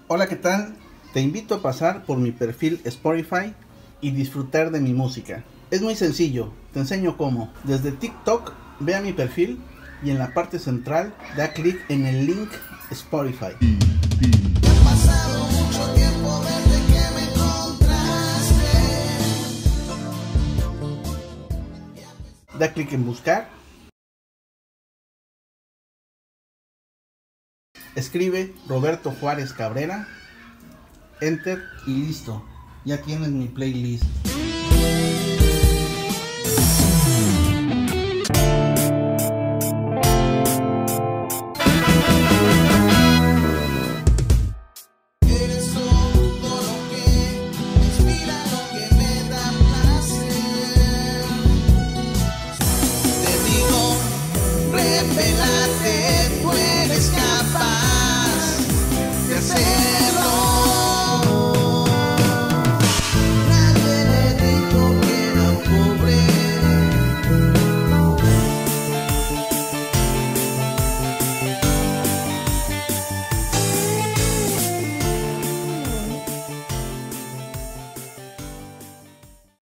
Hola, ¿qué tal? Te invito a pasar por mi perfil Spotify y disfrutar de mi música. Es muy sencillo, te enseño cómo. Desde TikTok, ve a mi perfil y en la parte central da clic en el link Spotify. Da clic en buscar, escribe Roberto Juárez Cabrera, enter y listo. Ya tienes mi playlist.